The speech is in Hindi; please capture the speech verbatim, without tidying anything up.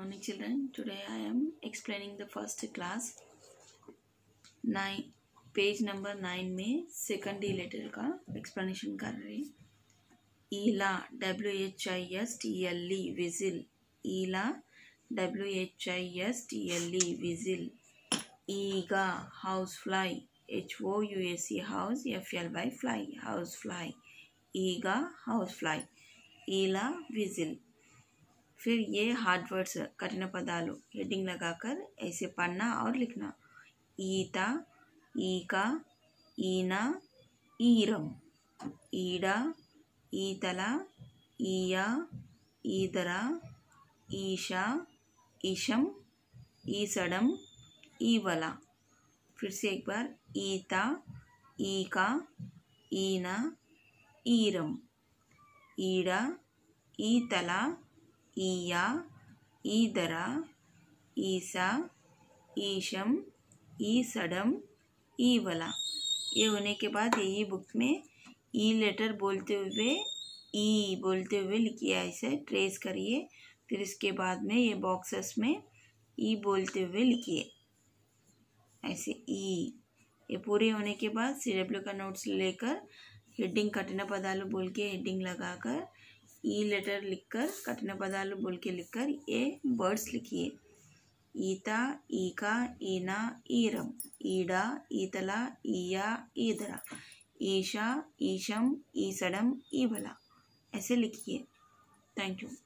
morning children. Today I am explaining the first class nine page number nine में सेकंड डी लेटर का एक्सप्लेनेशन कर रहे हैं. ईला W H I S T L E whistle. ईला W H I S T L E whistle. ईगा house fly H O U S E house F L Y fly house fly. ईगा हाउस फ्लाई. ईला विजिल. फिर ये हार्ड वर्ड्स कठिन पदाలు हेडिंग लगाकर ऐसे पढ़ना और लिखना. ईता ఈక ఈన ఈరం. ఈడ ఈతల ఈయ ఈదర ఈష ఈశం ఈసడం ఈవల. फिर से एक बार. ఈత ఈక ఈన ఈరం. ఈడ ఈతల ఈయ ఈదర ఈస ఈశం ईसडम ई वाला. ये होने के बाद यही बुक में ई लेटर बोलते हुए ई बोलते हुए लिखिए. ऐसे ट्रेस करिए. फिर इसके बाद में ये बॉक्सेस में ई बोलते हुए लिखिए ऐसे ई. ये पूरे होने के बाद सी डब्ल्यू का नोट्स लेकर हेडिंग कठिन पदालू बोल के हेडिंग लगाकर ई लेटर लिखकर कठिन पदालू बोल के लिखकर ये वर्ड्स लिखिए. ఈత ఈక ఈన ఈరం. ఈడ ఈతల ఈయ ఈదర ఈష ఈశం ఈసడం ఈవల. ऐसे लिखिए. Thank you.